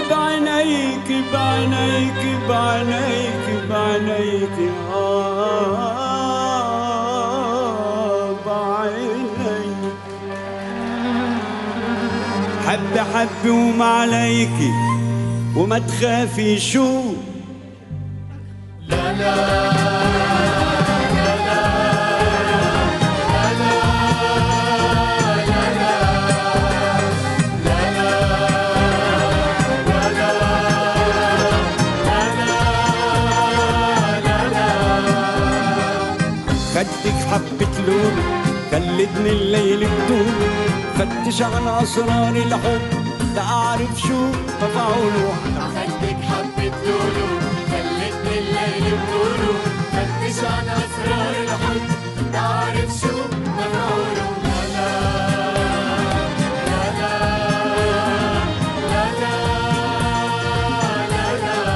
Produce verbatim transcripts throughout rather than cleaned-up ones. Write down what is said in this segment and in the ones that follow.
بعينيك بعينيك بعينيك بعينيك آه بعينيك. حب حب وما عليكي وما تخافي شو لا لا خدك حبة لون خلتني الليل بدون فتش عن أسرار الحب لأعرف شو مفعوله. خدك حبة لولو خلتني الليل بدونه فتش عن أسرار الحب لأعرف شو مفعوله. لا لا لا لا لا لا لا لا.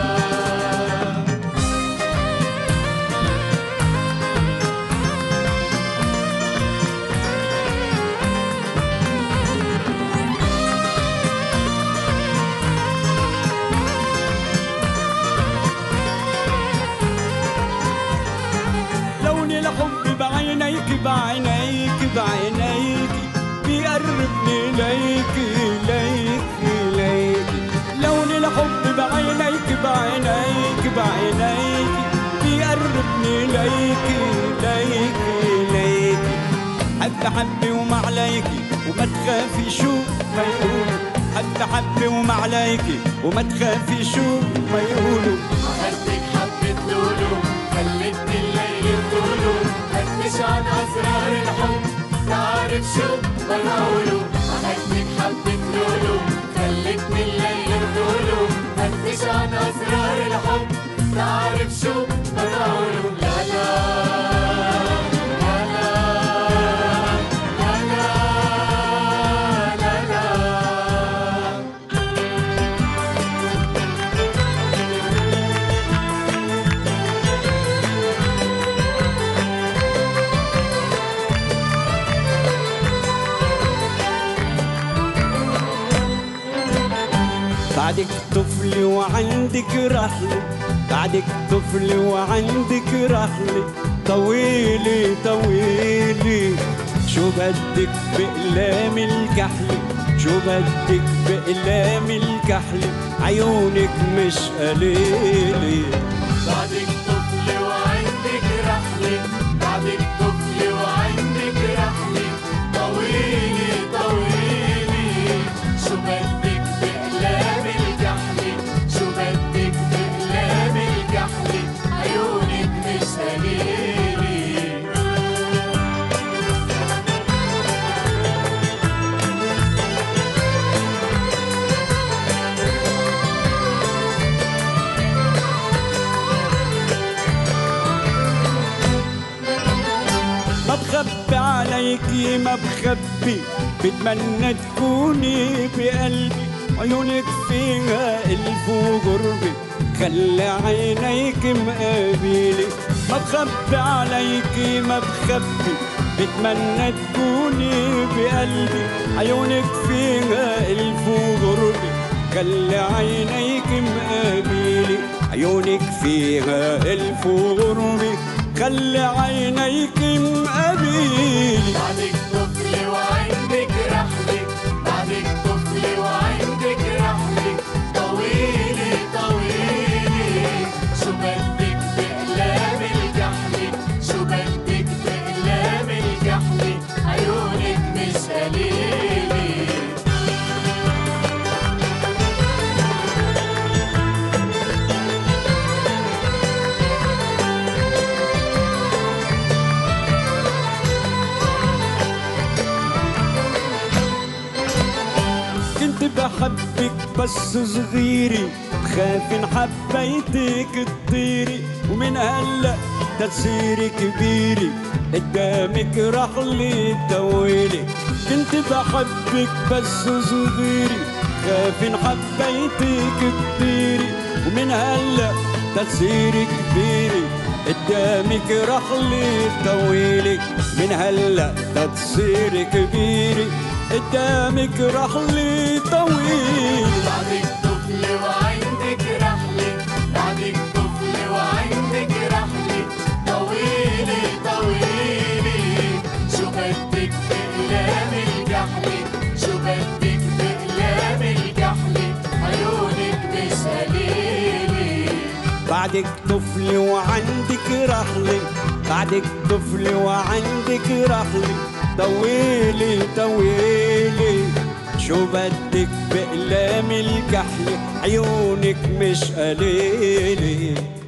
الحب بعينيك بعينيك بعينيك بيقربني ليك ليك ليك. لون الحب بعينيك بعينيك بعينيك بيقربني ليك ليك ليك. حب حبي وما عليكي وما تخافي شو ما يقولوا. حب حبي وما عليكي وما تخافي شو ما يقولوا. خدك حبة لولو خلتني الليل بدونه فتش عن أسرار الحب تعرف شو بقوله. خدك حبة لولو خلتني الليل بدونه فتش عن أسرار الحب تعرف شو بقوله. لا لا لا لا لا لا لا. بعدك طفل وعندك رحلة بعدك طفل وعندك رحلة طويلة طويلة. شو بدك بأقلام الكحلة شو بدك بأقلام الكحلة عيونك مش قليلة. بعدك طفل وعندك رحلة بعدك طفل وعندك رحلة طويلة طويلة. شو بدك بأقلام الكحلة شو بدك بأقلام الكحلة عيونك مش قليلة. ما بخبي عليكي ما بخبي بتمنى تكوني بقلبي. عيونك فيها ألف وغربة خلي عينيك مقابلي. ما بخبي عليكي ما بخبي بتمنى تكوني بقلبي. عيونك فيها ألف وغربة خلي عينيك مقابلي. عيونك فيها ألف وغربة خلي عينيك مقابلي. بعدك طفل وعندك رحلة بعدك طفل وعندك رحلة طويلة طويلة. شو بدك بأقلام الكحلة شو بدك بأقلام الكحلة عيونك مش قليلة. كنت بحبك بس صغيري بخاف ان حبيتك تطيري. ومن هلا تصيري كبيري قدامك رحلة طويلة. كنت بحبك بس صغيري خاف ان حبيتك تطيري. ومن هلا تصيري كبيري قدامك رحلة طويلة. من هلا تصيري كبيري قدامك رحلة طويلة. بعدك طفل بعدك طفل وعندك رحلة، بعدك طفل وعندك رحلة، طويلي طويلي شو بدك بأقلام الكحلة، عيونك مش قليلة.